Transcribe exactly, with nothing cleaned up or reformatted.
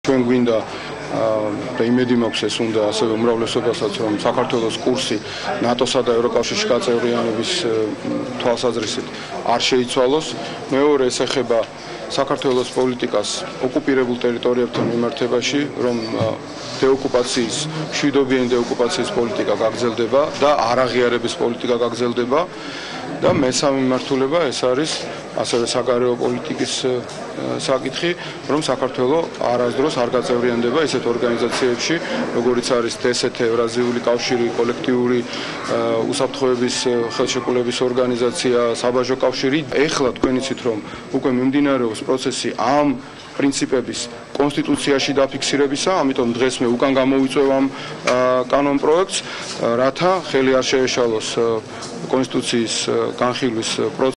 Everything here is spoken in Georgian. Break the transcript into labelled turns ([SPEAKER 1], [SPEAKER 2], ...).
[SPEAKER 1] ჩვენ გვინდა და იმედი მაქვს ეს უნდა ასევე უმრავლესობასაც რომ საქართველოს კურსი ნატოსა და ევროკავშირში გაწევრიანების თვალსაზრისით არ შეიცვალოს. მეორე ეს ეხება საქართველოს პოლიტიკას ოკუპირებულ ტერიტორიებთან მიმართებაში, რომ დეოკუპაციის, მშვიდობიანი დეოკუპაციის პოლიტიკა გაგრძელდება და არაღიარების პოლიტიკა გაგრძელდება. და მესამე მიმართულება ეს არის ასევე საგარეო პოლიტიკის საკითხი, რომ საქართველოს არასდროს არ გაწევრიანდება ისეთ ორგანიზაციებში, როგორიც არის დე ეს ეთე, ევრაზიული კავშირი, კოლექტიური უსაფრთხოების ხელშეკრულების ორგანიზაცია, საბაჟო კავშირი. ეხლა თქვენ იცით, რომ უკვე მიმდინარეობს პროცესი ამ პრინციპების კონსტიტუციაში დაფიქსირებისა, ამიტომ დღეს მე უკან გამოვიწევ ამ კანონ პროექტს, რათა ხელი არ შეეშალოს კონსტიტუციის განხილვის პროცესი.